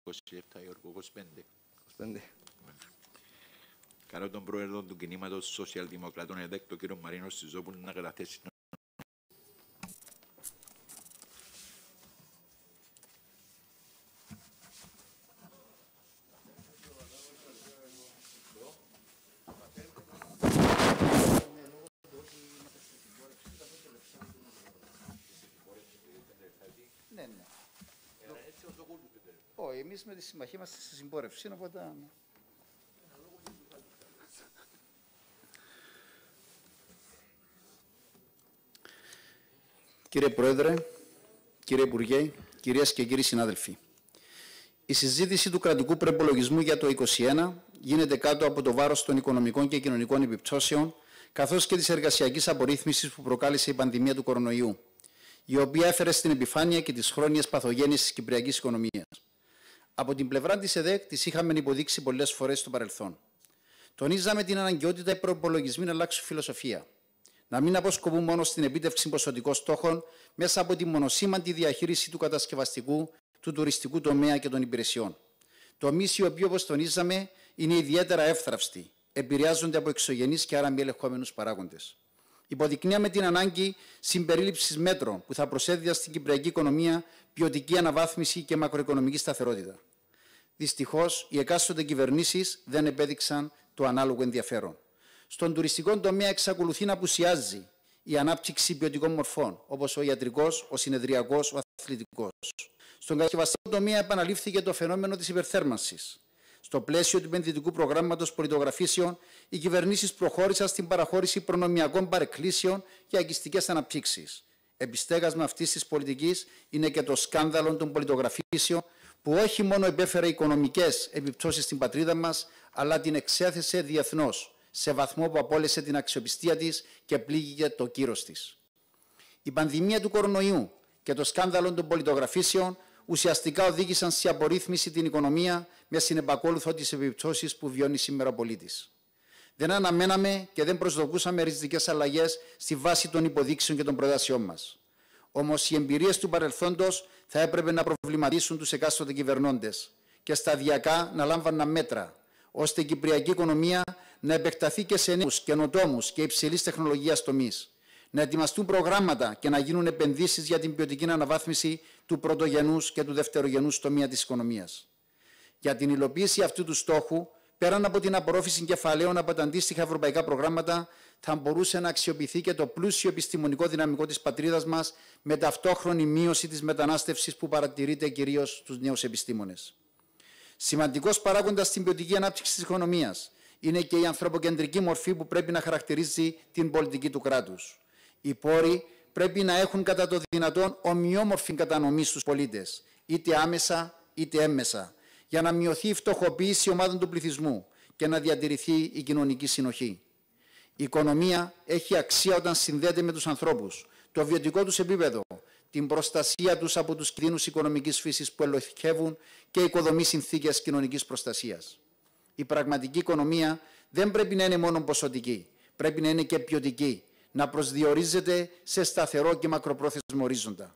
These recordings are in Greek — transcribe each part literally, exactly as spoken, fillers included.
είκοσι επτά Γιώργο, είκοσι πέντε. είκοσι πέντε. Καλώ τον πρόεδρο του κινήματος Σοσιαλδημοκρατών ΕΔΕΚ, τον κύριο Μαρίνο Σιζόπουλο, να καταθέσει. Ναι, ναι. Όχι, εμείς με τη συμμαχία είμαστε στη συμπόρευση, οπότε... Κύριε Πρόεδρε, κύριε Υπουργέ, κυρίες και κύριοι συνάδελφοι, η συζήτηση του κρατικού προϋπολογισμού για το είκοσι ένα γίνεται κάτω από το βάρος των οικονομικών και κοινωνικών επιπτώσεων, καθώς και της εργασιακής απορρίθμισης που προκάλεσε η πανδημία του κορονοϊού, η οποία έφερε στην επιφάνεια και τις χρόνιες παθογένειες της κυπριακής οικονομίας. Από την πλευρά της ΕΔΕΚ τις είχαμε υποδείξει πολλές φορές στο παρελθόν. Τονίζαμε την αναγκαιότητα οι προϋπολογισμοί να αλλάξουν φιλοσοφία. Να μην αποσκοπούν μόνο στην επίτευξη ποσοτικών στόχων μέσα από τη μονοσήμαντη διαχείριση του κατασκευαστικού, του τουριστικού τομέα και των υπηρεσιών. Τομείς οι οποίοι, όπως τονίζαμε, είναι ιδιαίτερα εύθραυστοι, επηρεάζονται από εξωγενείς και άρα μη ελεγχόμενους παράγοντες. Υποδεικνύαμε την ανάγκη συμπερίληψης μέτρων που θα προσέδιδαν στην κυπριακή οικονομία ποιοτική αναβάθμιση και μακροοικονομική σταθερότητα. Δυστυχώς, οι εκάστοτε κυβερνήσεις δεν επέδειξαν το ανάλογο ενδιαφέρον. Στον τουριστικό τομέα εξακολουθεί να απουσιάζει η ανάπτυξη ποιοτικών μορφών, όπως ο ιατρικός, ο συνεδριακός, ο αθλητικός. Στον κατασκευαστικό τομέα επαναλήφθηκε το φαινόμενο της υπερθέρμανσης. Στο πλαίσιο του επενδυτικού προγράμματος πολιτογραφήσεων, οι κυβερνήσεις προχώρησαν στην παραχώρηση προνομιακών παρεκκλήσεων για αγκιστικές αναπτύξεις. Επιστέγασμα αυτής της πολιτικής είναι και το σκάνδαλο των πολιτογραφήσεων, που όχι μόνο επέφερε οικονομικές επιπτώσεις στην πατρίδα μας, αλλά την εξέθεσε διεθνώς, σε βαθμό που απόλυσε την αξιοπιστία της και πλήγηκε το κύρος της. Η πανδημία του κορονοϊού και το σκάνδαλο των πολιτογραφήσεων ουσιαστικά οδήγησαν σε απορρίθμιση την οικονομία με συνεπακόλουθο τις επιπτώσεις που βιώνει σήμερα ο πολίτης. Δεν αναμέναμε και δεν προσδοκούσαμε ριζικές αλλαγές στη βάση των υποδείξεων και των προτάσεών μας. Όμως οι εμπειρίες του παρελθόντος θα έπρεπε να προβληματίσουν τους εκάστοτε κυβερνώντες και σταδιακά να λάμβαναν μέτρα, ώστε η κυπριακή οικονομία να επεκταθεί και σε νέους, καινοτόμους και υψηλής τεχνολογίας τομείς, να ετοιμαστούν προγράμματα και να γίνουν επενδύσεις για την ποιοτική αναβάθμιση του πρωτογενούς και του δευτερογενούς τομέα της οικονομίας. Για την υλοποίηση αυτού του στόχου, πέραν από την απορρόφηση κεφαλαίων από τα αντίστοιχα ευρωπαϊκά προγράμματα, θα μπορούσε να αξιοποιηθεί και το πλούσιο επιστημονικό δυναμικό της πατρίδας μας, με ταυτόχρονη μείωση της μετανάστευσης που παρατηρείται κυρίως στους νέους επιστήμονες. Σημαντικός παράγοντας στην ποιοτική ανάπτυξη της οικονομίας είναι και η ανθρωποκεντρική μορφή που πρέπει να χαρακτηρίζει την πολιτική του κράτους. Οι πόροι πρέπει να έχουν κατά το δυνατόν ομοιόμορφη κατανομή στους πολίτες, είτε άμεσα είτε έμμεσα, για να μειωθεί η φτωχοποίηση ομάδων του πληθυσμού και να διατηρηθεί η κοινωνική συνοχή. Η οικονομία έχει αξία όταν συνδέεται με τους ανθρώπους, το βιωτικό τους επίπεδο, την προστασία τους από τους κινδύνους οικονομικής φύσης που ελοχεύουν και οικοδομή συνθήκες κοινωνικής προστασίας. Η πραγματική οικονομία δεν πρέπει να είναι μόνο ποσοτική, πρέπει να είναι και ποιοτική, να προσδιορίζεται σε σταθερό και μακροπρόθεσμο ορίζοντα.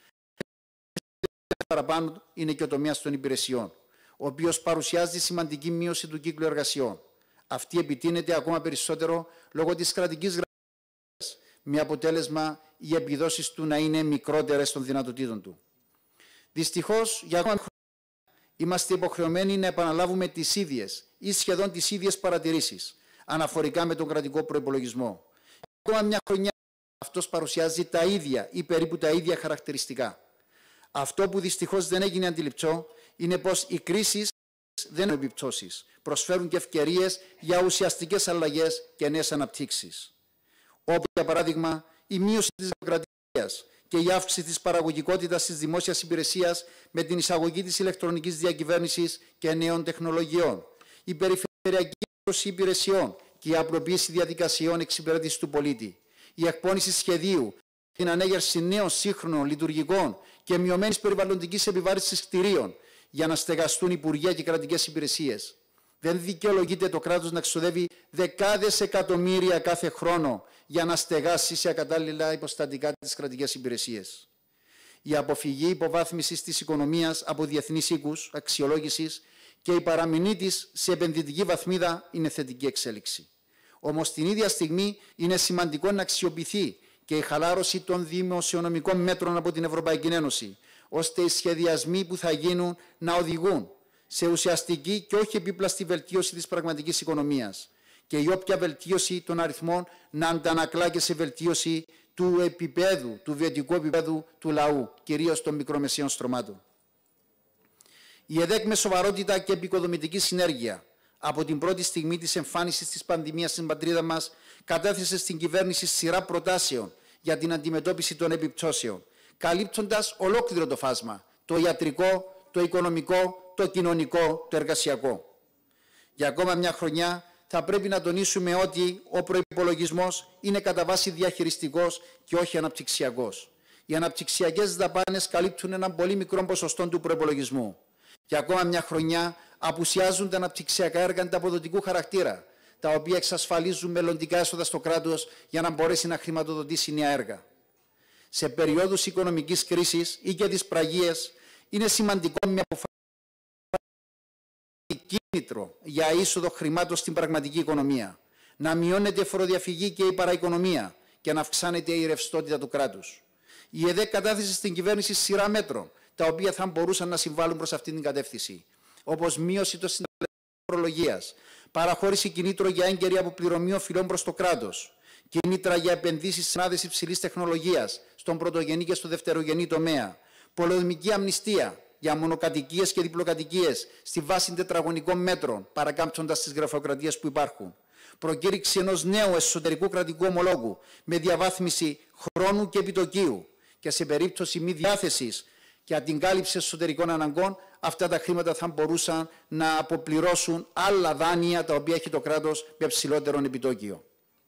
Παραπάνω είναι και ο τομέας των υπηρεσιών, ο οποίος παρουσιάζει σημαντική μείωση του κύκλου εργασιών. Αυτή επιτείνεται ακόμα περισσότερο λόγω της κρατικής γραφειοκρατίας, με αποτέλεσμα οι επιδόσεις του να είναι μικρότερες των δυνατοτήτων του. Δυστυχώς, για ακόμα χρόνια είμαστε υποχρεωμένοι να επαναλάβουμε τις ίδιες ή σχεδόν τις ίδιες παρατηρήσεις αναφορικά με τον κρατικό προϋπολογισμό. Ακόμα μια χρονιά αυτός παρουσιάζει τα ίδια ή περίπου τα ίδια χαρακτηριστικά. Αυτό που δυστυχώς δεν έγινε αντιληπτό είναι πως οι κρίσεις δεν είναι επιπτώσεις, προσφέρουν και ευκαιρίες για ουσιαστικές αλλαγές και νέες αναπτύξεις. Όπως για παράδειγμα η μείωση της δημοκρατίας και η αύξηση της παραγωγικότητας της δημόσιας υπηρεσίας με την εισαγωγή της ηλεκτρονικής διακυβέρνησης και νέων τεχνολογιών, η περιφερειακή έδωση υπηρεσιών και η απλοποίηση διαδικασιών εξυπηρέτησης του πολίτη, η εκπόνηση σχεδίου, την ανέγερση νέων σύγχρονων λειτουργικών και μειωμένης περιβαλλοντικής επιβάρυνσης κτηρίων για να στεγαστούν υπουργεία και κρατικές υπηρεσίες. Δεν δικαιολογείται το κράτος να ξοδεύει δεκάδες εκατομμύρια κάθε χρόνο για να στεγάσει σε ακατάλληλα υποστατικά τις κρατικές υπηρεσίες. η αποφυγή υποβάθμισης της οικονομίας από διεθνείς οίκους αξιολόγησης και η παραμονή της σε επενδυτική βαθμίδα είναι θετική εξέλιξη. Όμως την ίδια στιγμή είναι σημαντικό να αξιοποιηθεί και η χαλάρωση των δημοσιονομικών μέτρων από την Ευρωπαϊκή Ένωση, ώστε οι σχεδιασμοί που θα γίνουν να οδηγούν σε ουσιαστική και όχι επίπλαστη βελτίωση της πραγματικής οικονομίας και η όποια βελτίωση των αριθμών να αντανακλά και σε βελτίωση του επίπεδου, του βιωτικού επίπεδου του λαού, κυρίως των μικρομεσαίων στρωμάτων. Η ΕΔΕΚ με σοβαρότητα και επικοδομητική συνέργεια από την πρώτη στιγμή της εμφάνισης της πανδημίας στην πατρίδα μας κατέθεσε στην κυβέρνηση σειρά προτάσεων για την αντιμετώπιση των επιπτώσεων, καλύπτοντας ολόκληρο το φάσμα, το ιατρικό, το οικονομικό, το κοινωνικό, το εργασιακό. Για ακόμα μια χρονιά θα πρέπει να τονίσουμε ότι ο προϋπολογισμός είναι κατά βάση διαχειριστικός και όχι αναπτυξιακός. Οι αναπτυξιακές δαπάνες καλύπτουν ένα πολύ μικρό ποσοστό του προϋπολογισμού. Για ακόμα μια χρονιά απουσιάζουν τα αναπτυξιακά έργα ανταποδοτικού χαρακτήρα, τα οποία εξασφαλίζουν μελλοντικά έσοδα στο κράτος για να μπορέσει να χρηματοδοτήσει νέα έργα. Σε περιόδους οικονομικής κρίσης ή και δυσπραγίες, είναι σημαντικό με αποφάση κίνητρο για είσοδο χρημάτων στην πραγματική οικονομία, να μειώνεται η φοροδιαφυγή και η παραοικονομία και να αυξάνεται η ρευστότητα του κράτους. Η ΕΔΕΚ κατάθεσε στην κυβέρνηση σειρά μέτρων, τα οποία θα μπορούσαν να συμβάλλουν προς αυτήν την κατεύθυνση, όπως μείωση των συντελεστών φορολογίας, παραχώρηση κινήτρων για έγκαιρη αποπληρωμή οφειλών προς το κράτος, κίνητρα για επενδύσεις σε άδειες υψηλής τεχνολογίας στον πρωτογενή και στο δευτερογενή τομέα, πολεμική αμνηστία για μονοκατοικίες και διπλοκατοικίες στη βάση τετραγωνικών μέτρων, παρακάμπτοντας τις γραφειοκρατίες που υπάρχουν. Προκήρυξη ενός νέου εσωτερικού κρατικού ομολόγου με διαβάθμιση χρόνου και επιτοκίου και σε περίπτωση μη διάθεσης για την κάλυψη εσωτερικών αναγκών, αυτά τα χρήματα θα μπορούσαν να αποπληρώσουν άλλα δάνεια τα οποία έχει το κράτος με ψηλότερο επιτόκιο.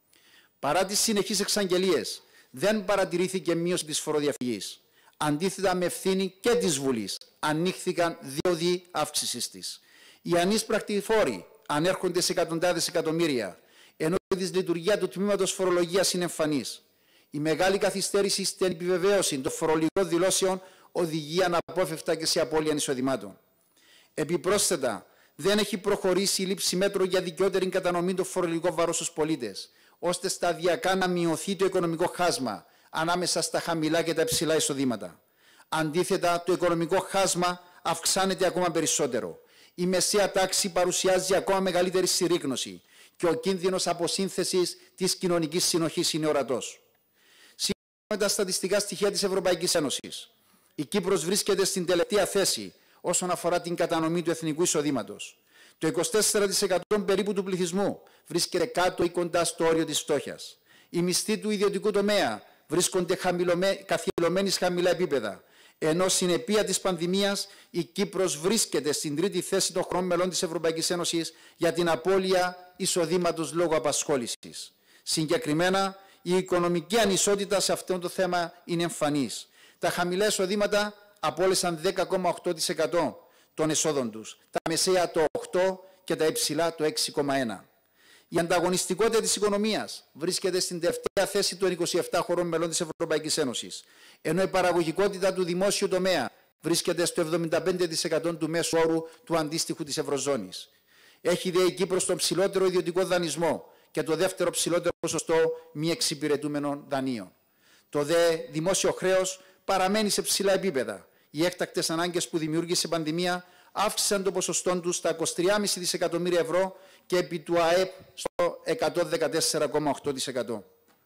Παρά τις συνεχείς εξαγγελίες, δεν παρατηρήθηκε μείωση της φοροδιαφυγής. Αντίθετα, με ευθύνη και της Βουλής, ανοίχθηκαν δύο δι αύξησης της. Οι ανείσπρακτοι φόροι ανέρχονται σε εκατοντάδες εκατομμύρια, ενώ η δυσλειτουργία του τμήματος φορολογίας είναι εμφανής. Η μεγάλη καθυστέρηση στην επιβεβαίωση των φορολογικών δηλώσεων οδηγεί αναπόφευκτα και σε απώλεια εισοδημάτων. Επιπρόσθετα, δεν έχει προχωρήσει η λήψη μέτρων για δικαιότερη κατανομή των φορολογικών βάρων στους πολίτες, ώστε σταδιακά να μειωθεί το οικονομικό χάσμα ανάμεσα στα χαμηλά και τα υψηλά εισοδήματα. Αντίθετα, το οικονομικό χάσμα αυξάνεται ακόμα περισσότερο. Η μεσαία τάξη παρουσιάζει ακόμα μεγαλύτερη συρρίκνωση και ο κίνδυνος αποσύνθεσης της κοινωνικής συνοχής είναι ορατός. Σύμφωνα με τα στατιστικά στοιχεία της Ευρωπαϊκής Ένωσης, η Κύπρος βρίσκεται στην τελευταία θέση όσον αφορά την κατανομή του εθνικού εισοδήματος. Το είκοσι τέσσερα τοις εκατό περίπου του πληθυσμού βρίσκεται κάτω ή κοντά στο όριο της φτώχειας. Οι μισθοί του ιδιωτικού τομέα βρίσκονται καθυλωμένοι σε χαμηλά επίπεδα, ενώ συνεπία της πανδημίας η Κύπρος βρίσκεται στην τρίτη θέση των χωρών μελών της Ευρωπαϊκής Ένωσης για την απώλεια εισοδήματος λόγω απασχόλησης. Συγκεκριμένα, η οικονομική ανισότητα σε αυτό το θέμα είναι εμφανής. Τα χαμηλά εισοδήματα απόλυσαν δέκα κόμμα οκτώ τοις εκατό των εσόδων τους, τα μεσαία το οκτώ τοις εκατό και τα υψηλά το έξι κόμμα ένα τοις εκατό. Η ανταγωνιστικότητα της οικονομίας βρίσκεται στην τελευταία θέση των είκοσι επτά χωρών μελών της Ευρωπαϊκής Ένωσης, ενώ η παραγωγικότητα του δημόσιου τομέα βρίσκεται στο εβδομήντα πέντε τοις εκατό του μέσου όρου του αντίστοιχου της Ευρωζώνης. Έχει δε η Κύπρος τον ψηλότερο ιδιωτικό δανεισμό και το δεύτερο ψηλότερο ποσοστό μη εξυπηρετούμενων δανείων. Το δε δημόσιο χρέος παραμένει σε ψηλά επίπεδα. Οι έκτακτες ανάγκες που δημιούργησε η πανδημία αύξησαν το ποσοστό του στα είκοσι τρία κόμμα πέντε δισεκατομμύρια ευρώ και επί του ΑΕΠ στο εκατόν δεκατέσσερα κόμμα οκτώ τοις εκατό.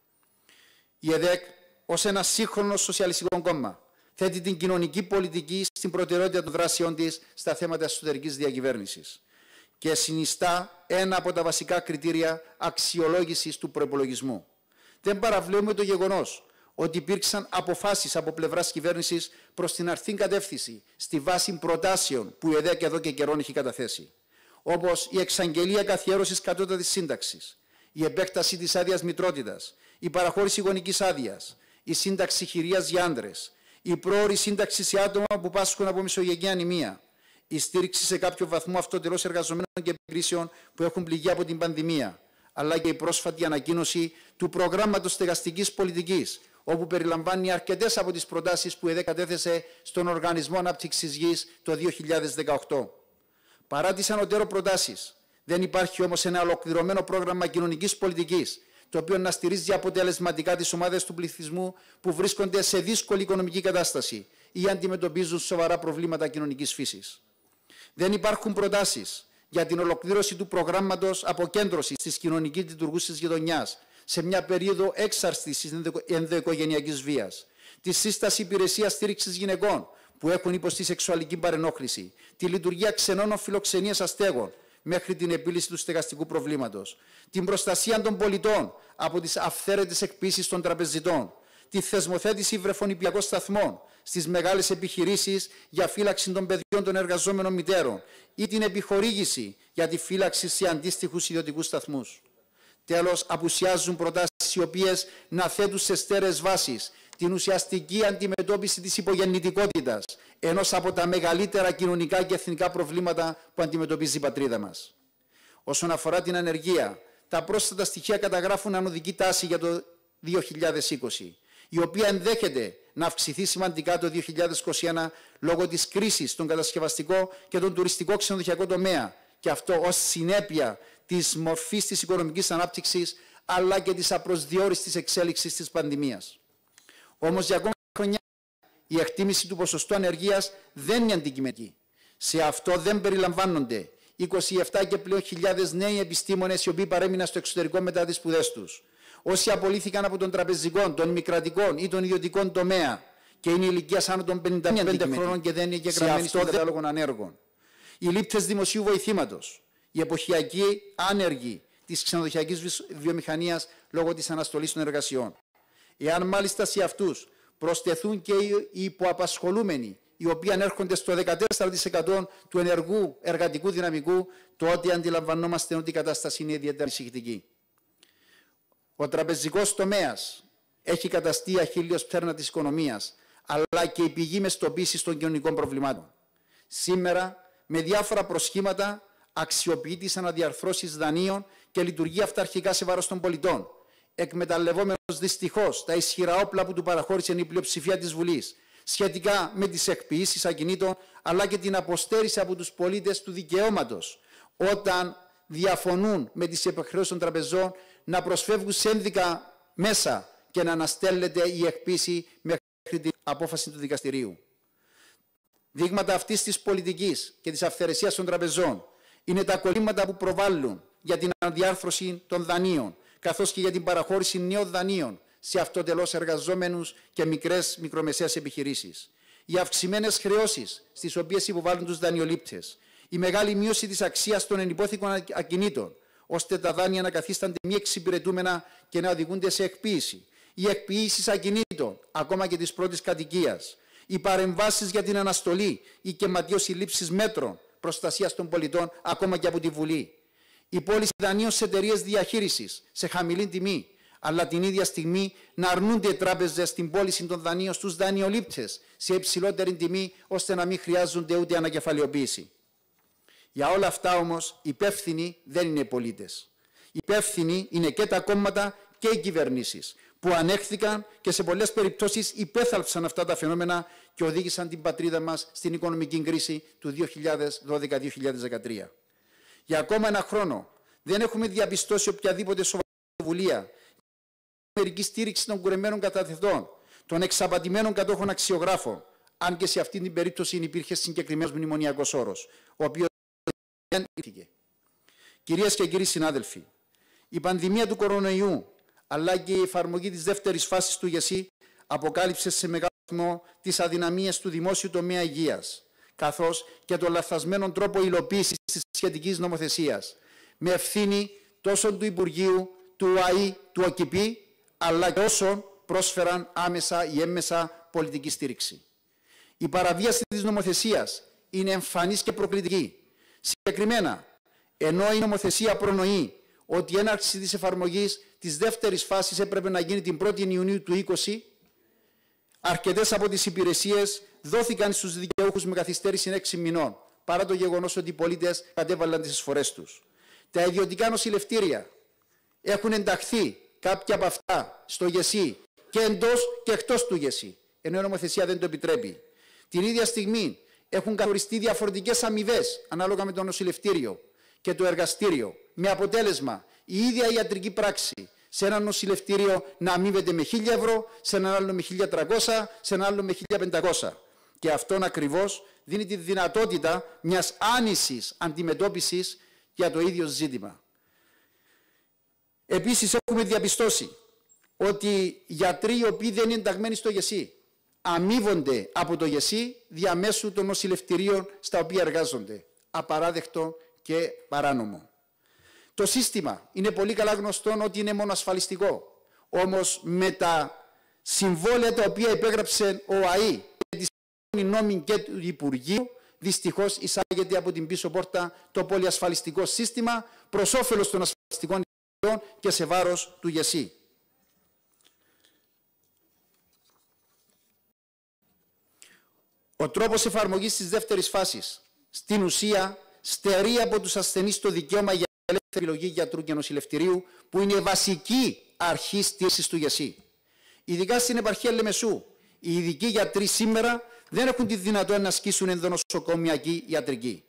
Η ΕΔΕΚ, ως ένα σύγχρονο σοσιαλιστικό κόμμα, θέτει την κοινωνική πολιτική στην προτεραιότητα των δράσεων της στα θέματα εσωτερικής διακυβέρνησης και συνιστά ένα από τα βασικά κριτήρια αξιολόγησης του προϋπολογισμού. Δεν παραβλέπουμε το γεγονός ότι υπήρξαν αποφάσεις από πλευράς κυβέρνησης προς την αρθή κατεύθυνση στη βάση προτάσεων που η ΕΔΕΚ εδώ και καιρόν έχει καταθέσει, όπως η εξαγγελία καθιέρωσης κατώτατης σύνταξης, η επέκταση της άδειας μητρότητας, η παραχώρηση γονικής άδειας, η σύνταξη χειρίας για άντρες, η πρόωρη σύνταξη σε άτομα που πάσχουν από μεσογειακή ανημία, η στήριξη σε κάποιο βαθμό αυτοτελώς εργαζομένων και επιχειρήσεων που έχουν πληγεί από την πανδημία, αλλά και η πρόσφατη ανακοίνωση του προγράμματος στεγαστικής πολιτικής, όπου περιλαμβάνει αρκετές από τις προτάσεις που η ΕΔΕ κατέθεσε στον Οργανισμό Ανάπτυξης Γης το δύο χιλιάδες δεκαοκτώ. Παρά τις ανωτέρω προτάσεις, δεν υπάρχει όμως ένα ολοκληρωμένο πρόγραμμα κοινωνικής πολιτικής, το οποίο να στηρίζει αποτελεσματικά τις ομάδες του πληθυσμού που βρίσκονται σε δύσκολη οικονομική κατάσταση ή αντιμετωπίζουν σοβαρά προβλήματα κοινωνικής φύσης. Δεν υπάρχουν προτάσεις για την ολοκλήρωση του προγράμματος αποκέντρωσης της κοινωνικής λειτουργούσης γειτονιάς σε μια περίοδο έξαρσης της ενδοοικογενειακής βίας, τη σύσταση υπηρεσίας στήριξης γυναικών που έχουν υποστεί σεξουαλική παρενόχληση, τη λειτουργία ξενώνων φιλοξενίας αστέγων μέχρι την επίλυση του στεγαστικού προβλήματος, την προστασία των πολιτών από τις αυθαίρετες εκποίησεις των τραπεζιτών, τη θεσμοθέτηση βρεφονιπιακών σταθμών στις μεγάλες επιχειρήσεις για φύλαξη των παιδιών των εργαζόμενων μητέρων ή την επιχορήγηση για τη φύλαξη σε αντίστοιχους ιδιωτικούς σταθμούς. Τέλος, απουσιάζουν προτάσεις οι οποίες να θέτουν σε στέρεες βάσεις την ουσιαστική αντιμετώπιση της υπογεννητικότητας, ενός από τα μεγαλύτερα κοινωνικά και εθνικά προβλήματα που αντιμετωπίζει η πατρίδα μας. Όσον αφορά την ανεργία, τα πρόσθετα στοιχεία καταγράφουν ανωδική τάση για το δύο χιλιάδες είκοσι, η οποία ενδέχεται να αυξηθεί σημαντικά το δύο χιλιάδες είκοσι ένα λόγω της κρίσης στον κατασκευαστικό και τον τουριστικό ξενοδοχειακό τομέα, και αυτό ως συνέπεια της μορφής της οικονομικής ανάπτυξης αλλά και της απροσδιόριστης εξέλιξης της πανδημίας. Όμως για ακόμα χρονιά η εκτίμηση του ποσοστού ανεργίας δεν είναι αντικειμενική. Σε αυτό δεν περιλαμβάνονται είκοσι επτά και πλέον χιλιάδες νέοι επιστήμονες οι οποίοι παρέμειναν στο εξωτερικό μετά τις σπουδές τους, όσοι απολύθηκαν από τον τραπεζικό, των μη κρατικών ή των ιδιωτικών τομέα και είναι ηλικίας άνω των πενήντα πέντε χρόνων και δεν είναι εγγεγραμμένοι στον κατάλογο ανέργων, οι λήπτες δημοσίου βοηθήματος, οι εποχιακοί άνεργοι της ξενοδοχειακής βιομηχανίας λόγω της αναστολής των εργασιών. Εάν μάλιστα σε αυτούς προσθεθούν και οι υποαπασχολούμενοι, οι οποίοι ανέρχονται στο δεκατέσσερα τοις εκατό του ενεργού εργατικού δυναμικού, τότε αντιλαμβανόμαστε ότι η κατάσταση είναι ιδιαίτερα ανησυχητική. Ο τραπεζικός τομέας έχει καταστεί η αχίλλειος πτέρνα της οικονομίας, αλλά και η πηγή μεστοποίησης των κοινωνικών προβλημάτων. Σήμερα, με διάφορα προσχήματα, αξιοποιεί τις αναδιαρθρώσεις δανείων και λειτουργεί αυταρχικά σε βάρος των πολιτών, εκμεταλλευόμενος δυστυχώς τα ισχυρά όπλα που του παραχώρησε η πλειοψηφία της Βουλής σχετικά με τις εκποιήσεις ακινήτων, αλλά και την αποστέρηση από τους πολίτες του δικαιώματος όταν διαφωνούν με τις υποχρεώσεις των τραπεζών να προσφεύγουν σε ένδικα μέσα και να αναστέλλεται η εκποίηση μέχρι την απόφαση του δικαστηρίου. Δείγματα αυτής της πολιτικής και της αυθαιρεσίας των τραπεζών είναι τα κολλήματα που προβάλλουν για την αναδιάρθρωση των δανείων, καθώς και για την παραχώρηση νέων δανείων σε αυτοτελώς εργαζόμενους και μικρές μικρομεσαίες επιχειρήσεις. Οι αυξημένες χρεώσεις στις οποίες υποβάλλουν τους δανειολήπτες, η μεγάλη μείωση της αξίας των ενυπόθηκων ακινήτων, ώστε τα δάνεια να καθίστανται μη εξυπηρετούμενα και να οδηγούνται σε εκποίηση, οι εκποίησεις ακινήτων, ακόμα και της πρώτης κατοικίας, οι παρεμβάσεις για την αναστολή ή και ματίωση λήψης μέτρων προστασίας των πολιτών, ακόμα και από τη Βουλή, η πώληση δανείων σε εταιρείες διαχείρισης σε χαμηλή τιμή, αλλά την ίδια στιγμή να αρνούνται οι τράπεζες την πώληση των δανείων στους δανειολήπτες σε υψηλότερη τιμή, ώστε να μην χρειάζονται ούτε ανακεφαλαιοποίηση. Για όλα αυτά όμως, υπεύθυνοι δεν είναι οι πολίτες. Υπεύθυνοι είναι και τα κόμματα και οι κυβερνήσεις, που ανέχθηκαν και σε πολλές περιπτώσεις υπέθαλψαν αυτά τα φαινόμενα και οδήγησαν την πατρίδα μας στην οικονομική κρίση του δύο χιλιάδες δώδεκα δύο χιλιάδες δεκατρία. Για ακόμα ένα χρόνο δεν έχουμε διαπιστώσει οποιαδήποτε σοβαρή πρωτοβουλία μερική στήριξη των κουρεμένων καταθετών, των εξαπατημένων κατόχων αξιογράφων, αν και σε αυτή την περίπτωση υπήρχε συγκεκριμένος μνημονιακός όρος, ο οποίος δεν ήρθε. Κυρίες και κύριοι συνάδελφοι, η πανδημία του κορονοϊού, αλλά και η εφαρμογή της δεύτερης φάσης του ΓΕΣΥ αποκάλυψε σε μεγάλο βαθμό τις αδυναμίες του δημόσιου τομέα υγείας, καθώς και τον λαθασμένο τρόπο υλοποίησης της σχετικής νομοθεσίας, με ευθύνη τόσο του Υπουργείου, του ΟΑΗ, του ΟΚΙΠΗ, αλλά και όσων πρόσφεραν άμεσα ή έμμεσα πολιτική στήριξη. Η παραβίαση της νομοθεσίας είναι εμφανής και προκλητική. Συγκεκριμένα, ενώ η νομοθεσία προνοεί ότι η έναρξη της εφαρμογής της δεύτερης φάσης έπρεπε να γίνει την πρώτη Ιουνίου του δύο χιλιάδες είκοσι, αρκετές από τις υπηρεσίες δόθηκαν στους δικαιούχους με καθυστέρηση έξι μηνών, παρά το γεγονός ότι οι πολίτες κατέβαλαν τις εισφορές τους. Τα ιδιωτικά νοσηλευτήρια έχουν ενταχθεί κάποια από αυτά στο ΓΕΣΥ και εντός και εκτός του ΓΕΣΥ, ενώ η νομοθεσία δεν το επιτρέπει. Την ίδια στιγμή έχουν καθοριστεί διαφορετικές αμοιβές ανάλογα με το νοσηλευτήριο και το εργαστήριο, με αποτέλεσμα η ίδια ιατρική πράξη σε ένα νοσηλευτήριο να αμείβεται με χίλια ευρώ, σε ένα άλλο με χίλια τριακόσια, σε ένα άλλο με χίλια πεντακόσια. Και αυτόν ακριβώς δίνει τη δυνατότητα μιας άνησης αντιμετώπισης για το ίδιο ζήτημα. Επίσης έχουμε διαπιστώσει ότι γιατροί οι οποίοι δεν είναι ενταγμένοι στο ΓΕΣΥ αμείβονται από το ΓΕΣΥ διαμέσου των νοσηλευτηρίων στα οποία εργάζονται. Απαράδεκτο και παράνομο. Το σύστημα είναι πολύ καλά γνωστό ότι είναι μόνο ασφαλιστικό. Όμως με τα συμβόλαια τα οποία υπέγραψε ο ΑΗ και τη νόμοι και του Υπουργείου, δυστυχώς εισάγεται από την πίσω πόρτα το πολυασφαλιστικό σύστημα προς όφελος των ασφαλιστικών εταιριών και σε βάρος του ΓΕΣΥ. Ο τρόπος εφαρμογής της δεύτερης φάσης στην ουσία στερεί από τους ασθενείς το δικαίωμα για ελεύθερη επιλογή γιατρού και νοσηλευτηρίου, που είναι η βασική αρχή στήριξης του ΓΕΣΥ. Ειδικά στην επαρχία Λεμεσού, οι ειδικοί γιατροί σήμερα δεν έχουν τη δυνατότητα να ασκήσουν ενδονοσοκομιακή ιατρική.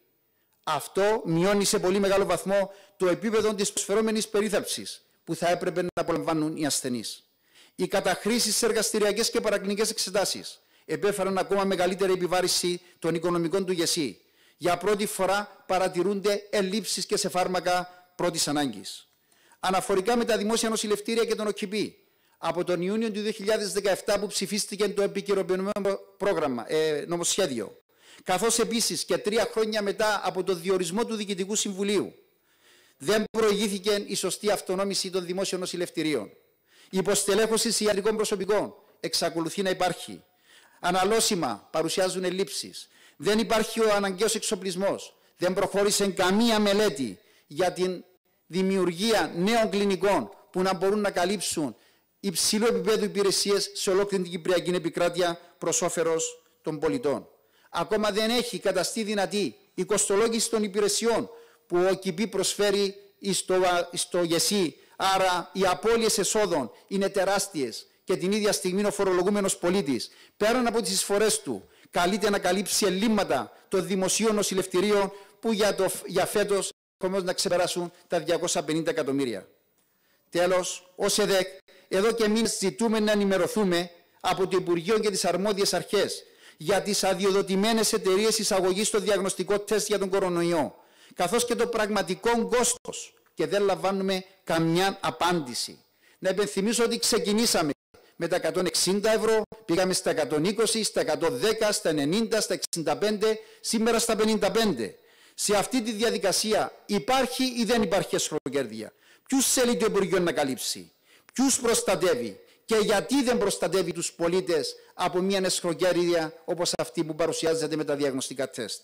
Αυτό μειώνει σε πολύ μεγάλο βαθμό το επίπεδο της προσφερόμενης περίθαλψης που θα έπρεπε να απολαμβάνουν οι ασθενείς. Οι καταχρήσεις σε εργαστηριακές και παρακλινικές εξετάσεις επέφεραν ακόμα μεγαλύτερη επιβάρηση των οικονομικών του ΓΕΣΥ. Για πρώτη φορά παρατηρούνται ελλείψεις και σε φάρμακα πρώτης ανάγκης. Αναφορικά με τα δημόσια νοσηλευτήρια και τον ΟΚΙΠΗ, από τον Ιούνιο του δύο χιλιάδες δεκαεπτά που ψηφίστηκε το επικαιροποιημένο πρόγραμμα, ε, νομοσχέδιο, καθώς επίσης και τρία χρόνια μετά από το διορισμό του Διοικητικού Συμβουλίου, δεν προηγήθηκε η σωστή αυτονόμηση των δημόσιων νοσηλευτηρίων. Η υποστελέχωση ιατρικών προσωπικών εξακολουθεί να υπάρχει. Αναλώσιμα παρουσιάζουν ελλείψεις. Δεν υπάρχει ο αναγκαίος εξοπλισμός. Δεν προχώρησε καμία μελέτη για την δημιουργία νέων κλινικών που να μπορούν να καλύψουν υψηλού επίπεδου υπηρεσίες σε ολόκληρη την Κυπριακή επικράτεια προς όφελος των πολιτών. Ακόμα δεν έχει καταστεί δυνατή η κοστολόγηση των υπηρεσιών που ο ΟΚΙΠΗ προσφέρει στο, στο ΓΕΣΥ. Άρα οι απώλειες εσόδων είναι τεράστιες και την ίδια στιγμή ο φορολογούμενος πολίτης, πέραν από τις εισφορές του, καλείται να καλύψει ελλείμματα των δημοσίων νοσηλευτηρίων που για, το, για φέτος να ξεπεράσουν τα διακόσια πενήντα εκατομμύρια. Τέλος, ως ΕΔΕΚ, εδώ και μήνες ζητούμε να ενημερωθούμε από το Υπουργείο και τις αρμόδιες αρχές για τις αδειοδοτημένες εταιρείες εισαγωγής στο διαγνωστικό τεστ για τον κορονοϊό, καθώς και το πραγματικό κόστος, και δεν λαμβάνουμε καμιά απάντηση. Να υπενθυμίσω ότι ξεκινήσαμε με τα εκατόν εξήντα ευρώ, πήγαμε στα εκατόν είκοσι, στα εκατόν δέκα, στα ενενήντα, στα εξήντα πέντε, σήμερα στα πενήντα πέντε. Σε αυτή τη διαδικασία υπάρχει ή δεν υπάρχει εσχροκέρδεια? Ποιους θέλει το Υπουργείο να καλύψει? Ποιους προστατεύει? Και γιατί δεν προστατεύει τους πολίτες από μια εσχροκέρδεια όπως αυτή που παρουσιάζεται με τα διαγνωστικά τεστ?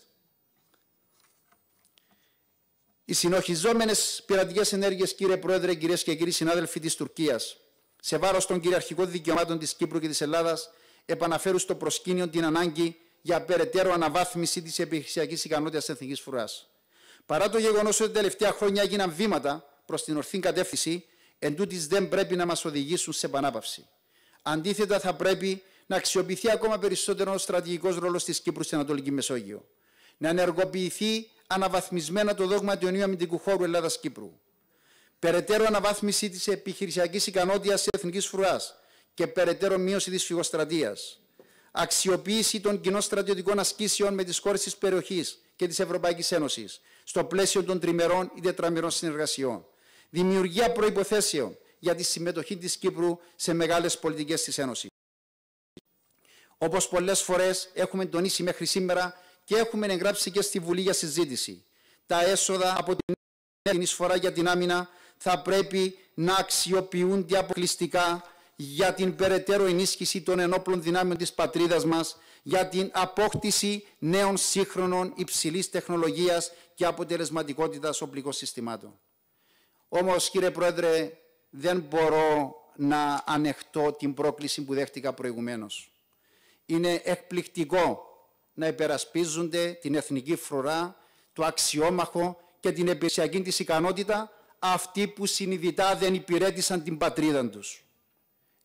Οι συνοχιζόμενες πειρατικές ενέργειες, κύριε Πρόεδρε, κυρίες και κύριοι συνάδελφοι της Τουρκίας, σε βάρος των κυριαρχικών δικαιωμάτων της Κύπρου και της Ελλάδας, επαναφέρουν στο προσκήνιο την ανάγκη για περαιτέρω αναβάθμιση της επιχειρησιακής ικανότητας της εθνικής φρουράς. Παρά το γεγονός ότι τα τελευταία χρόνια έγιναν βήματα προς την ορθή κατεύθυνση, εντούτοις δεν πρέπει να μας οδηγήσουν σε επανάπαυση. Αντίθετα, θα πρέπει να αξιοποιηθεί ακόμα περισσότερο ο στρατηγικός ρόλος της Κύπρου στην Ανατολική Μεσόγειο. Να ενεργοποιηθεί αναβαθμισμένα το δόγμα του ενιαίου αμυντικού χώρου Ελλάδας-Κύπρου. Περαιτέρω αναβάθμιση της επιχειρησιακής ικανότητας της εθνικής φρουράς και περαιτέρω μείωση της φυγοστρατείας. Αξιοποίηση των κοινών στρατιωτικών ασκήσεων με τις χώρες της περιοχής και της Ευρωπαϊκής Ένωσης στο πλαίσιο των τριμερών ή τετραμερών συνεργασιών. Δημιουργία προϋποθέσεων για τη συμμετοχή της Κύπρου σε μεγάλες πολιτικές της Ένωσης. Όπως πολλές φορές έχουμε τονίσει μέχρι σήμερα και έχουμε εγγράψει και στη Βουλή για συζήτηση, τα έσοδα από την εισφορά για την άμυνα θα πρέπει να αξιοποιούνται αποκλειστικά για την περαιτέρω ενίσχυση των ενόπλων δυνάμεων της πατρίδας μας, για την απόκτηση νέων σύγχρονων υψηλής τεχνολογίας και αποτελεσματικότητας οπλικών συστημάτων. Όμως, κύριε Πρόεδρε, δεν μπορώ να ανεχτώ την πρόκληση που δέχτηκα προηγουμένως. Είναι εκπληκτικό να υπερασπίζονται την εθνική φρουρά, το αξιόμαχο και την επιχειρησιακή της ικανότητα αυτοί που συνειδητά δεν υπηρέτησαν την πατρίδα τους.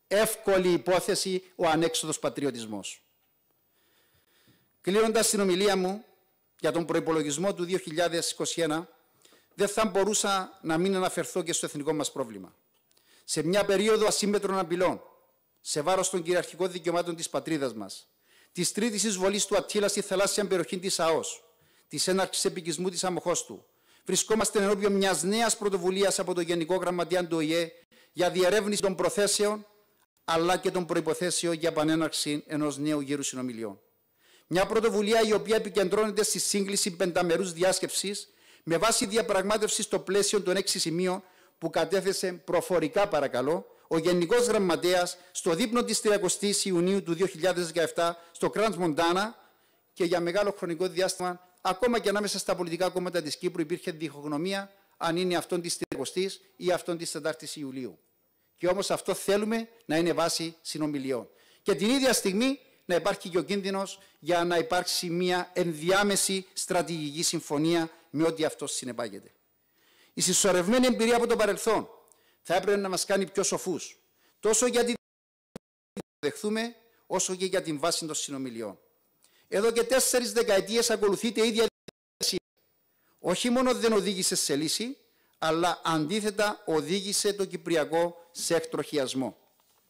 εύκολη υπόθεση ο ανέξοδος πατριωτισμός. Κλείνοντας την ομιλία μου για τον προϋπολογισμό του δύο χιλιάδες είκοσι ένα, δεν θα μπορούσα να μην αναφερθώ και στο εθνικό μας πρόβλημα. Σε μια περίοδο ασύμμετρων απειλών, σε βάρος των κυριαρχικών δικαιωμάτων της πατρίδας μας, της τρίτης εισβολής του Αττίλα στη θαλάσσια περιοχή της ΑΟΣ, της έναρξης επικισμού της Αμοχώστου, βρισκόμαστε ενώπιον μιας νέας πρωτοβουλίας από το Γενικό Γραμματέα του Ο I Ε για διερεύνηση των προθέσεων αλλά και των προϋποθέσεων για επανέναρξη ενός νέου γύρου συνομιλιών. Μια πρωτοβουλία η οποία επικεντρώνεται στη σύγκληση πενταμερούς διάσκεψης με βάση διαπραγμάτευση στο πλαίσιο των έξι σημείων που κατέθεσε προφορικά, παρακαλώ, ο Γενικός Γραμματέας στο δείπνο της τριακοστής Ιουνίου του δύο χιλιάδες δεκαεπτά στο Κραντς Μοντάνα, και για μεγάλο χρονικό διάστημα, ακόμα και ανάμεσα στα πολιτικά κόμματα της Κύπρου, υπήρχε διχογνωμία αν είναι αυτόν της τριακοστής ή αυτόν της τετάρτης Ιουλίου. Και όμως αυτό θέλουμε να είναι βάση συνομιλιών. Και την ίδια στιγμή να υπάρχει και ο κίνδυνος για να υπάρξει μια ενδιάμεση στρατηγική συμφωνία με ό,τι αυτό συνεπάγεται. Η συσσωρευμένη εμπειρία από το παρελθόν θα έπρεπε να μας κάνει πιο σοφούς, τόσο για την δεχθούμε, όσο και για την βάση των συνομιλιών. Εδώ και τέσσερις δεκαετίες ακολουθείται η ίδια διαδικασία. Όχι μόνο δεν οδήγησε σε λύση, αλλά αντίθετα οδήγησε το Κυπριακό σε εκτροχιασμό.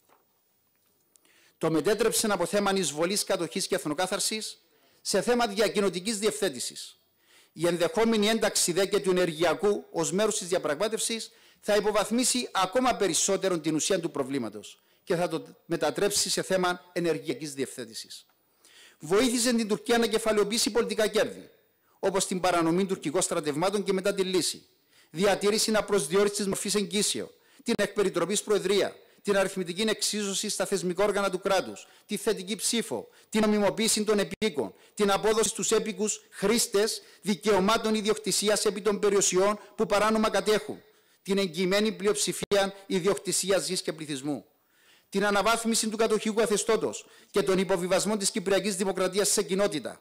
Το μετέτρεψε από θέμα εισβολής, κατοχής και εθνοκάθαρσης σε θέμα διακοινωτικής διευθέτησης. Η ενδεχόμενη ένταξη δε και του ενεργειακού ως μέρος της διαπραγμάτευσης θα υποβαθμίσει ακόμα περισσότερο την ουσία του προβλήματος και θα το μετατρέψει σε θέμα ενεργειακής διευθέτησης. Βοήθησε την Τουρκία να κεφαλαιοποιήσει πολιτικά κέρδη, όπως την παρανομή τουρκικών στρατευμάτων και μετά τη λύση, διατήρηση απροσδιόριστης μορφής εγγύσεων, την εκπεριτροπής προεδρία, την αριθμητική εξίσωση στα θεσμικά όργανα του κράτους, τη θετική ψήφο, την νομιμοποίηση των επίκων, την απόδοση στους έπικους χρήστες δικαιωμάτων ιδιοκτησίας επί των περιουσιών που παράνομα κατέχουν, την εγγυημένη πλειοψηφία ιδιοκτησίας γης και πληθυσμού, την αναβάθμιση του κατοχικού καθεστώτος και τον υποβιβασμό της Κυπριακής Δημοκρατίας σε κοινότητα,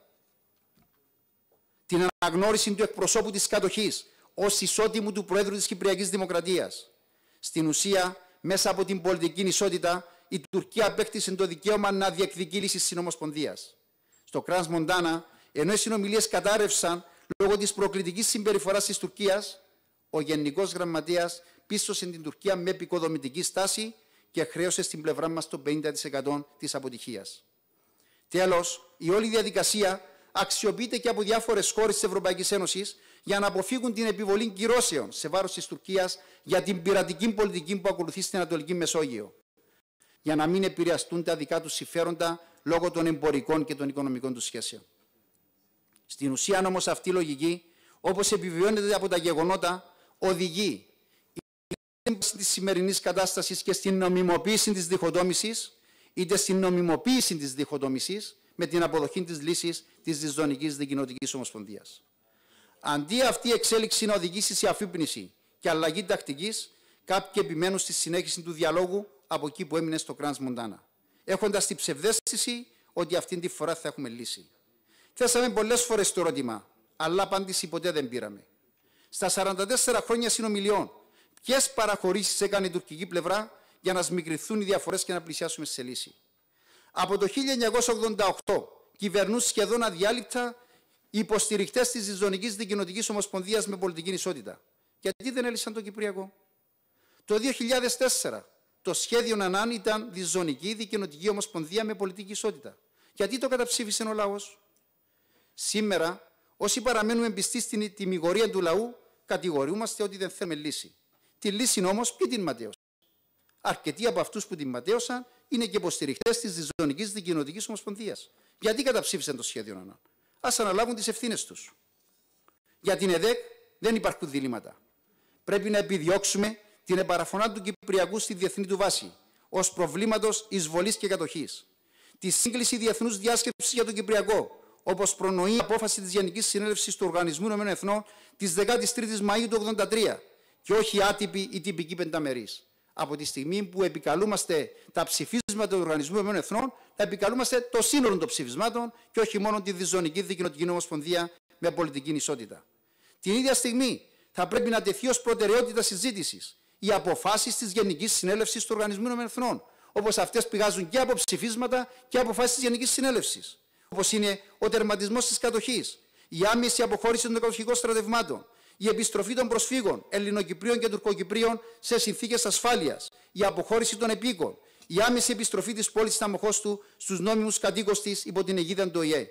την αναγνώριση του εκπροσώπου της κατοχής ως ισότιμου του Προέδρου της Κυπριακής Δημοκρατίας. Στην ουσία, μέσα από την πολιτική ισότητα, η Τουρκία απέκτησε το δικαίωμα να διεκδικεί λύσεις συνομοσπονδίας. Στο Κραντς Μοντάνα, ενώ οι συνομιλίες κατάρρευσαν λόγω της προκλητικής συμπεριφοράς της Τουρκίας, ο Γενικός Γραμματέας πίστωσε την Τουρκία με επικοδομητική στάση και χρέωσε στην πλευρά μας το πενήντα τοις εκατό της αποτυχίας. Τέλος, η όλη διαδικασία αξιοποιείται και από διάφορες χώρες της Ευρωπαϊκής Ένωσης για να αποφύγουν την επιβολή κυρώσεων σε βάρος της Τουρκίας για την πειρατική πολιτική που ακολουθεί στην Ανατολική Μεσόγειο, για να μην επηρεαστούν τα δικά τους συμφέροντα λόγω των εμπορικών και των οικονομικών τους σχέσεων. Στην ουσία όμως αυτή η λογική, όπως επιβεβαιώνεται από τα γεγονότα, οδηγεί είτε της σημερινής κατάστασης και στην νομιμοποίηση της διχοτόμησης, είτε στην νομιμοποίηση της διχοτόμησης με την αποδοχή της λύσης της δυσδονικής δικοινοτικής ομοσπονδίας. Αντί αυτή η εξέλιξη να οδηγήσει σε αφύπνιση και αλλαγή τακτικής, κάποιοι επιμένουν στη συνέχιση του διαλόγου από εκεί που έμεινε στο Κραντς Μοντάνα, έχοντας την ψευδαίσθηση ότι αυτή τη φορά θα έχουμε λύση. Θέσαμε πολλές φορές το ερώτημα, αλλά απάντηση ποτέ δεν πήραμε. Στα σαράντα τέσσερα χρόνια συνομιλιών, ποιες παραχωρήσεις έκανε η τουρκική πλευρά για να σμικριθούν οι διαφορές και να πλησιάσουμε σε λύση? Από το χίλια εννιακόσια ογδόντα οκτώ κυβερνούν σχεδόν αδιάλειπτα οι υποστηρικτές της δυσδονικής δικοινοτικής ομοσπονδίας με πολιτική ισότητα. Γιατί δεν έλυσαν το Κυπριακό? Το δύο χιλιάδες τέσσερα το σχέδιο Νανάν ήταν δυσδονική δικοινοτική ομοσπονδία με πολιτική ισότητα. Γιατί το καταψήφισε ο λαός? Σήμερα, όσοι παραμένουμε πιστοί στην τιμιγορία του λαού, κατηγορούμαστε ότι δεν θέλουμε λύση. Τη λύση όμως ποιοι την ματέωσαν? Αρκετοί από αυτούς που την ματέωσαν είναι και υποστηρικτές της δυσδονικής δικοινοτικής ομοσπονδίας. Γιατί καταψήφισαν το σχέδιο Νανάν? Ας αναλάβουν τις ευθύνες τους. Για την ΕΔΕΚ δεν υπάρχουν διλήμματα. Πρέπει να επιδιώξουμε την επαραφωνά του Κυπριακού στη διεθνή του βάση, ως προβλήματος εισβολής και κατοχής. Τη σύγκληση διεθνούς διάσκεψης για τον Κυπριακό, όπως προνοεί η απόφαση της Γενικής Συνέλευσης του Οργανισμού Ηνωμένων Εθνών της δεκάτης τρίτης Μαΐου του ογδόντα τρία και όχι άτυπη ή τυπική πενταμερής. Από τη στιγμή που επικαλούμαστε τα ψηφίσματα του Οργανισμού Ηνωμένων Εθνών, θα επικαλούμαστε το σύνολο των ψηφισμάτων και όχι μόνο τη δυσδονική δικοινοτική ομοσπονδία με πολιτική ισότητα. Την ίδια στιγμή θα πρέπει να τεθεί ως προτεραιότητα συζήτησης οι αποφάσεις της Γενικής Συνέλευσης του Οργανισμού Ηνωμένων Εθνών, όπως αυτές πηγάζουν και από ψηφίσματα και αποφάσεις της Γενικής Συνέλευσης, όπως είναι ο τερματισμός της κατοχής, η άμεση αποχώρηση των κατοχικών στρατευμάτων, η επιστροφή των προσφύγων Ελληνοκυπρίων και Τουρκοκυπρίων σε συνθήκες ασφάλειας, η αποχώρηση των επίκων, η άμεση επιστροφή της πόλης της Αμμοχώστου στους νόμιμους κατοίκους της υπό την αιγίδα του ΟΗΕ.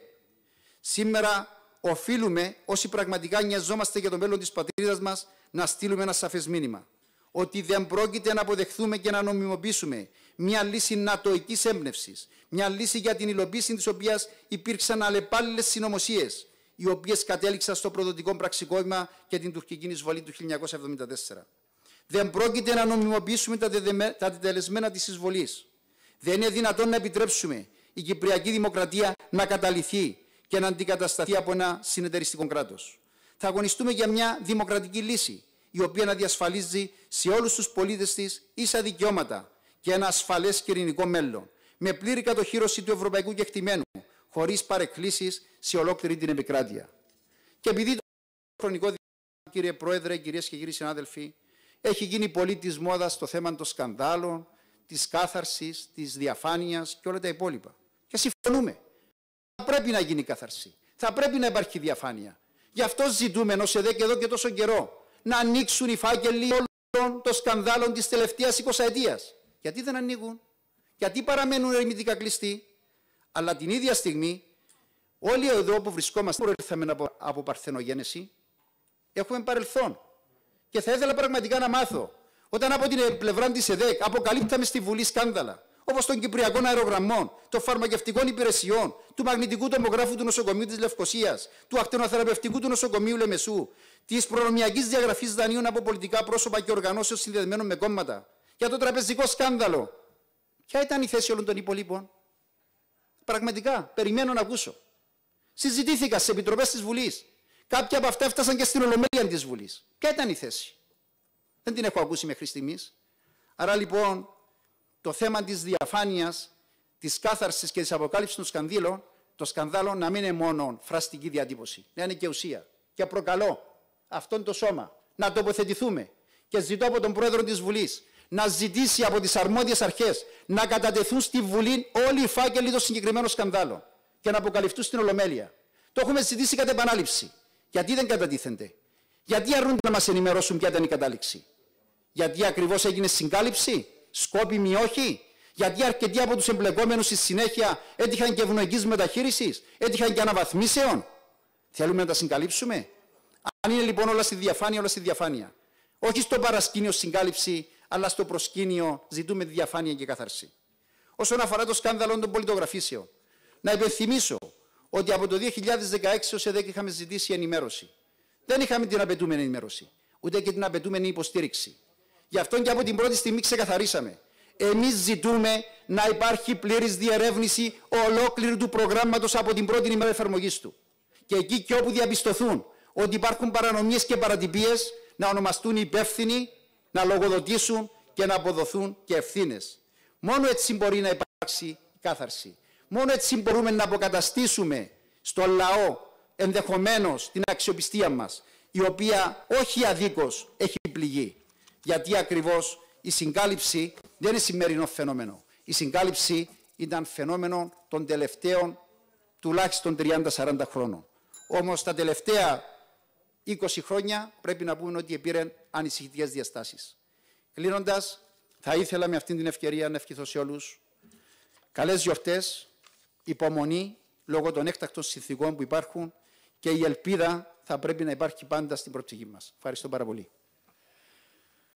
Σήμερα οφείλουμε, όσοι πραγματικά νοιαζόμαστε για το μέλλον της πατρίδας μας, να στείλουμε ένα σαφές μήνυμα. Ότι δεν πρόκειται να αποδεχθούμε και να νομιμοποιήσουμε μια λύση νατοικής έμπνευσης, μια λύση για την υλοποίηση της οποίας υπήρξαν αλλεπάλληλες συνωμοσίες, οι οποίες κατέληξαν στο προδοτικό πραξικόπημα και την τουρκική εισβολή του χίλια εννιακόσια εβδομήντα τέσσερα. Δεν πρόκειται να νομιμοποιήσουμε τα τετελεσμένα της εισβολής. Δεν είναι δυνατόν να επιτρέψουμε η Κυπριακή Δημοκρατία να καταλυθεί και να αντικατασταθεί από ένα συνεταιριστικό κράτος. Θα αγωνιστούμε για μια δημοκρατική λύση, η οποία να διασφαλίζει σε όλους τους πολίτες της ίσα δικαιώματα και ένα ασφαλές και ειρηνικό μέλλον, με πλήρη κατοχύρωση του ευρωπαϊκού κεκτημένου, χωρίς παρεκκλήσεις σε ολόκληρη την επικράτεια. Και επειδή το χρονικό διάστημα, κύριε Πρόεδρε, κυρίες και κύριοι συνάδελφοι, έχει γίνει πολύ της μόδας το θέμα των σκανδάλων, της κάθαρσης, της διαφάνειας και όλα τα υπόλοιπα. Και συμφωνούμε. Θα πρέπει να γίνει κάθαρση. Θα πρέπει να υπάρχει διαφάνεια. Γι' αυτό ζητούμε ενός ΕΔΕ και εδώ και τόσο καιρό να ανοίξουν οι φάκελοι όλων των σκανδάλων της τελευταίας εικοσαετίας. Γιατί δεν ανοίγουν, γιατί παραμένουν ερμητικά κλειστοί. Αλλά την ίδια στιγμή, όλοι εδώ που βρισκόμαστε, προήλθαμε από, από παρθενογένεση, έχουμε παρελθόν. Και θα ήθελα πραγματικά να μάθω, όταν από την πλευρά της ΕΔΕΚ αποκαλύπταμε στη Βουλή σκάνδαλα, όπως των Κυπριακών αερογραμμών, των φαρμακευτικών υπηρεσιών, του μαγνητικού τομογράφου του νοσοκομείου της Λευκωσίας, του ακτινοθεραπευτικού του νοσοκομείου Λεμεσού, της προνομιακής διαγραφής δανείων από πολιτικά πρόσωπα και οργανώσεων συνδεδεμένων με κόμματα, για το τραπεζικό σκάνδαλο. Ποια ήταν η θέση όλων των υπολείπων? Πραγματικά, περιμένω να ακούσω. Συζητήθηκα σε επιτροπές της Βουλής. Κάποια από αυτά έφτασαν και στην Ολομέλεια της Βουλής. Ποια ήταν η θέση? Δεν την έχω ακούσει μέχρι στιγμής. Άρα λοιπόν, το θέμα της διαφάνειας, της κάθαρσης και της αποκάλυψης των σκανδάλων, το σκανδάλο να μην είναι μόνο φραστική διατύπωση, να είναι και ουσία. Και προκαλώ αυτόν το σώμα να τοποθετηθούμε και ζητώ από τον Πρόεδρο της Βουλής να ζητήσει από τις αρμόδιες αρχές να κατατεθούν στη Βουλή όλοι οι φάκελοι των συγκεκριμένων σκανδάλων και να αποκαλυφθούν στην Ολομέλεια. Το έχουμε ζητήσει κατά επανάληψη. Γιατί δεν κατατίθενται? Γιατί αρνούνται να μας ενημερώσουν ποια ήταν η κατάληξη? Γιατί ακριβώς έγινε συγκάλυψη? Σκόπιμη όχι? Γιατί αρκετοί από τους εμπλεκόμενους στη συνέχεια έτυχαν και ευνοϊκής μεταχείρισης, έτυχαν και αναβαθμίσεων? Θέλουμε να τα συγκαλύψουμε? Αν είναι λοιπόν όλα στη διαφάνεια, όλα στη διαφάνεια. Όχι στο παρασκήνιο συγκάλυψη, αλλά στο προσκήνιο ζητούμε διαφάνεια και καθαρσή. Όσον αφορά το σκάνδαλο των πολιτογραφήσεων, να υπενθυμίσω ότι από το δύο χιλιάδες δεκαέξι ως ΕΔΕΚ είχαμε ζητήσει ενημέρωση. Δεν είχαμε την απαιτούμενη ενημέρωση, ούτε και την απαιτούμενη υποστήριξη. Γι' αυτό και από την πρώτη στιγμή ξεκαθαρίσαμε. Εμείς ζητούμε να υπάρχει πλήρης διερεύνηση ολόκληρου του προγράμματος από την πρώτη ημέρα εφαρμογής του. Και εκεί και όπου διαπιστωθούν ότι υπάρχουν παρανομίες και παρατυπίες, να ονομαστούν υπεύθυνοι, να λογοδοτήσουν και να αποδοθούν και ευθύνες. Μόνο έτσι μπορεί να υπάρξει κάθαρση. Μόνο έτσι μπορούμε να αποκαταστήσουμε στο λαό ενδεχομένως την αξιοπιστία μας, η οποία όχι αδίκως έχει πληγεί. Γιατί ακριβώς η συγκάλυψη δεν είναι σημερινό φαινόμενο. Η συγκάλυψη ήταν φαινόμενο των τελευταίων τουλάχιστον τριάντα σαράντα χρόνων. Όμως τα τελευταία είκοσι χρόνια πρέπει να πούμε ότι επήραν ανησυχητικές διαστάσεις. Κλείνοντας, θα ήθελα με αυτή την ευκαιρία να ευχηθώ σε όλους καλές γιορτές, υπομονή λόγω των έκτακτων συνθηκών που υπάρχουν και η ελπίδα θα πρέπει να υπάρχει πάντα στην προοπτική μας. Ευχαριστώ πάρα πολύ.